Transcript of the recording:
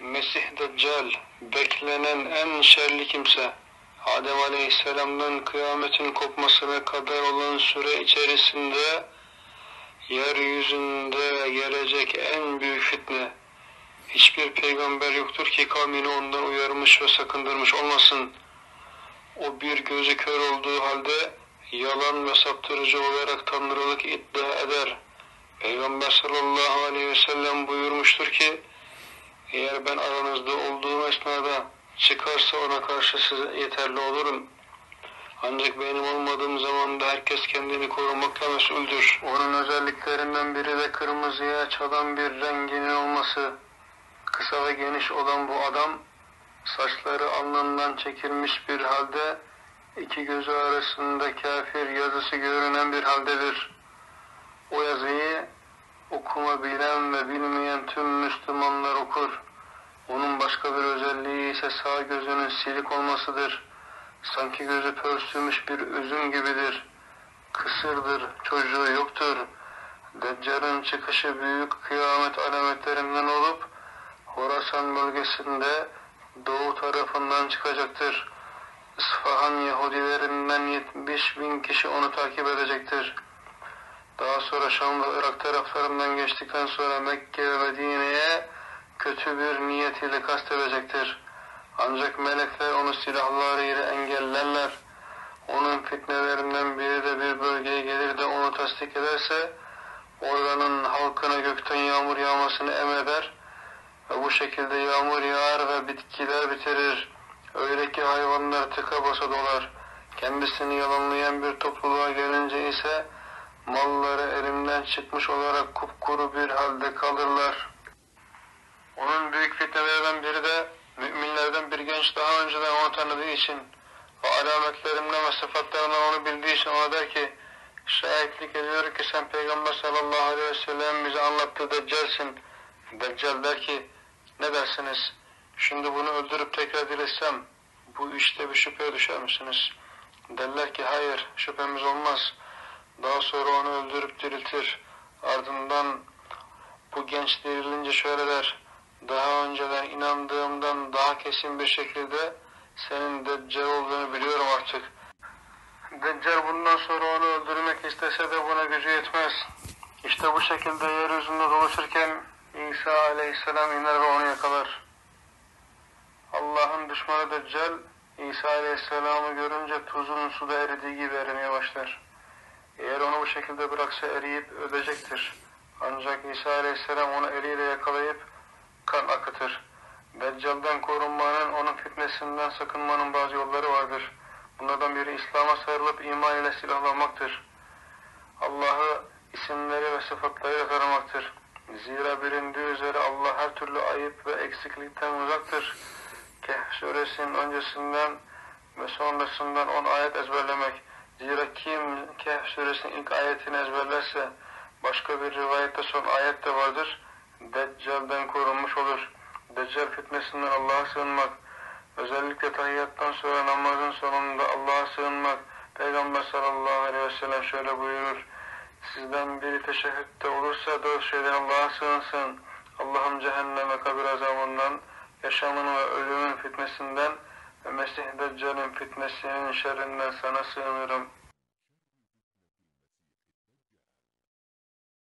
Mesih Deccal, beklenen en şerli kimse, Adem Aleyhisselam'dan kıyametin kopmasına kadar olan süre içerisinde yeryüzünde gelecek en büyük fitne. Hiçbir peygamber yoktur ki kavmini ondan uyarmış ve sakındırmış olmasın. O bir gözü kör olduğu halde yalan ve saptırıcı olarak tanrılık iddia eder. Peygamber sallallahu aleyhi ve sellem buyurmuştur ki, eğer ben aranızda olduğum esnada çıkarsa ona karşı size yeterli olurum. Ancak benim olmadığım zamanda herkes kendini korumakla mesuldür. Onun özelliklerinden biri de kırmızıya çalan bir renginin olması. Kısa ve geniş olan bu adam, saçları alnından çekilmiş bir halde, iki gözü arasında kafir yazısı görünen bir haldedir. O yazıyı okuma bilen ve bilmeyen tüm Müslümanlar okur. Onun başka bir özelliği ise sağ gözünün silik olmasıdır. Sanki gözü pörsümüş bir üzüm gibidir. Kısırdır, çocuğu yoktur. Deccal'ın çıkışı büyük kıyamet alametlerinden olup, Horasan bölgesinde doğu tarafından çıkacaktır. İsfahan Yahudilerinden 70.000 kişi onu takip edecektir. Daha sonra Şam ve Irak taraflarından geçtikten sonra Mekke ve Medine'ye kötü bir niyet ile kastedecektir. Ancak melekler onu silahlarıyla engellerler. Onun fitnelerinden biri de bir bölgeye gelir de onu tasdik ederse, oranın halkına gökten yağmur yağmasını emreder ve bu şekilde yağmur yağar ve bitkiler bitirir. Öyle ki hayvanlar tıka basa dolar. Kendisini yalanlayan bir topluluğa gelince ise malları elinden çıkmış olarak kupkuru bir halde kalırlar. Onun büyük fitnelerinden biri de müminlerden bir genç daha önceden onu tanıdığı için ve alametlerinden ve sıfatlarından onu bildiği için ona der ki, şahitlik ediyor ki sen Peygamber sallallahu aleyhi ve sellem bize anlattığı Deccal'sin. Deccal der ki, ne dersiniz? Şimdi bunu öldürüp tekrar dirilsem bu işte bir şüpheye düşer misiniz? Derler ki hayır, şüphemiz olmaz. Daha sonra onu öldürüp diriltir. Ardından bu genç dirilince şöyle der, daha önceden inandığımdan daha kesin bir şekilde senin Deccal olduğunu biliyorum artık. Deccal bundan sonra onu öldürmek istese de buna gücü yetmez. İşte bu şekilde yeryüzünde dolaşırken İsa aleyhisselam iner ve onu yakalar. Allah'ın düşmanı Deccal, İsa aleyhisselamı görünce tuzun suda eridiği gibi erimeye başlar. Eğer onu bu şekilde bıraksa eriyip ölecektir. Ancak İsa aleyhisselam onu eliyle yakalayıp kan akıtır. Deccal'dan korunmanın, onun fitnesinden sakınmanın bazı yolları vardır. Bunlardan biri İslam'a sarılıp iman ile silahlanmaktır. Allah'ı isimleri ve sıfatlarıyla tanımaktır. Zira bilindiği üzere Allah her türlü ayıp ve eksiklikten uzaktır. Kehf suresinin öncesinden ve sonrasından 10 ayet ezberlemek. Zira kim Kehf suresinin ilk ayetini ezberlerse, başka bir rivayette son ayet de vardır, Deccal'den korunmuş olur. Deccal fitnesinden Allah'a sığınmak, özellikle tahiyyattan sonra namazın sonunda Allah'a sığınmak. Peygamber sallallahu aleyhi ve sellem şöyle buyurur, sizden biri teşehhütte olursa 4 şeyden Allah'a sığınsın. Allah'ım cehennem ve kabir azabından, yaşamın ve ölümün fitnesinden ve Mesih Deccal'in fitnesinin şerrinden sana sığınırım.